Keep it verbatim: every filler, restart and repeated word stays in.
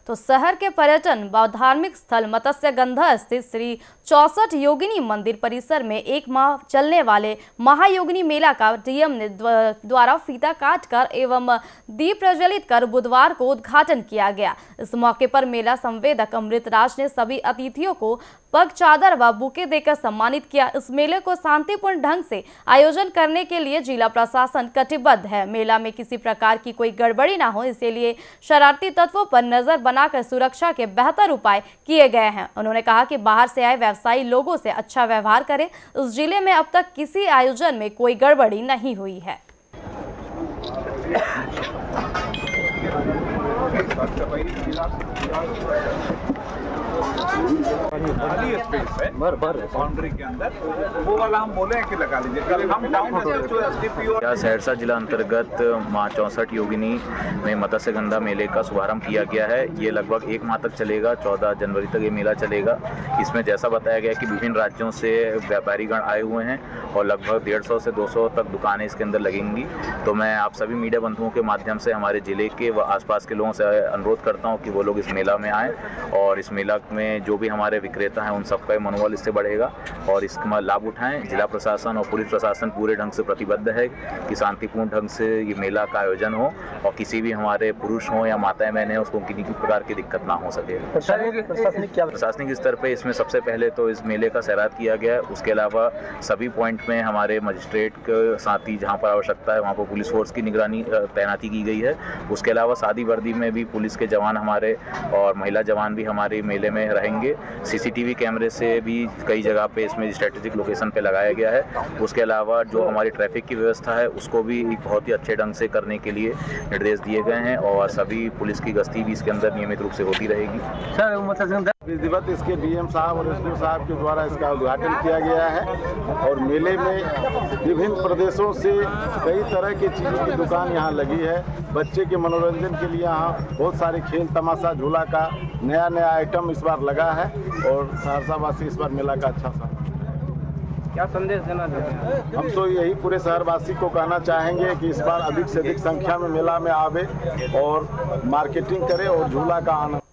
तो शहर के पर्यटन व धार्मिक स्थल मत्स्यगंधा स्थित श्री चौसठ योगिनी मंदिर परिसर में एक माह चलने वाले महायोगिनी मेला का डीएम ने द्वारा फीता काटकर एवं दीप प्रज्वलित कर बुधवार को उद्घाटन किया गया। इस मौके पर मेला संवेदक अमृतराज ने सभी अतिथियों को पग चादर व बुके देकर सम्मानित किया। इस मेले को शांतिपूर्ण ढंग से आयोजन करने के लिए जिला प्रशासन कटिबद्ध है। मेला में किसी प्रकार की कोई गड़बड़ी ना हो, इसलिए शरारती तत्वों पर नजर बनाकर सुरक्षा के बेहतर उपाय किए गए हैं। उन्होंने कहा कि बाहर से आए व्यवसायी लोगों से अच्छा व्यवहार करें। इस जिले में अब तक किसी आयोजन में कोई गड़बड़ी नहीं हुई है। खाली स्पेस है भर भर बाउंड्री के अंदर, वो वाला हम बोले हैं कि लगा लीजिए। कल हम टाउन क्या सहरसा जिला अंतर्गत माँ चौसठ योगिनी में मत्स्यगंधा मेले का शुभारंभ किया गया है। ये लगभग एक माह तक चलेगा, चौदह जनवरी तक ये मेला चलेगा। इसमें जैसा बताया गया कि विभिन्न राज्यों से व्यापारीगण आए हुए हैं और लगभग डेढ़ सौ से दो सौ तक दुकानें इसके अंदर लगेंगी। तो मैं आप सभी मीडिया बंधुओं के माध्यम से हमारे जिले के व आसपास के लोगों से अनुरोध करता हूँ कि वो लोग इस मेला में आएँ और इस मेला में जो भी हमारे विक्रेता हैं उन सबका मनोबल इससे बढ़ेगा और इसका लाभ उठाएं। जिला प्रशासन और पुलिस प्रशासन पूरे ढंग से प्रतिबद्ध है कि शांतिपूर्ण ढंग से ये मेला का आयोजन हो और किसी भी हमारे पुरुष हों या माताएं बहनें उसको किसी प्रकार की दिक्कत ना हो सके। प्रशासनिक स्तर पे इसमें सबसे पहले तो इस मेले का सैरात किया गया है। उसके अलावा सभी पॉइंट में हमारे मजिस्ट्रेट के साथ ही जहाँ पर आवश्यकता है वहाँ पर पुलिस फोर्स की निगरानी तैनाती की गई है। उसके अलावा शादी वर्दी में भी पुलिस के जवान हमारे और महिला जवान भी हमारे मेले में रहेंगे। सीसीटीवी कैमरे से भी कई जगह पे इसमें स्ट्रेटेजिक लोकेशन पे लगाया गया है। उसके अलावा जो हमारी ट्रैफिक की व्यवस्था है उसको भी एक बहुत ही अच्छे ढंग से करने के लिए निर्देश दिए गए हैं और सभी पुलिस की गश्ती भी इसके अंदर नियमित रूप से होती रहेगी। सर विधिवत इसके डीएम साहब और एसडीओ साहब के द्वारा इसका उद्घाटन किया गया है और मेले में विभिन्न प्रदेशों से कई तरह की चीज़ों की दुकान यहाँ लगी है। बच्चे के मनोरंजन के लिए यहाँ बहुत सारे खेल तमाशा झूला का नया नया आइटम इस बार लगा है और सहरसा वासी इस बार मेला का अच्छा सा क्या संदेश देना चाहते हैं? हम तो यही पूरे शहरवासी को कहना चाहेंगे कि इस बार अधिक से अधिक संख्या में मेला में आवे और मार्केटिंग करे और झूला का आनंद